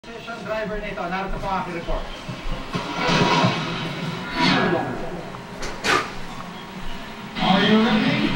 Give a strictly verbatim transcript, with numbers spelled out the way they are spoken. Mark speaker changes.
Speaker 1: Session driver nito, narito po ang aking report. Are you ready?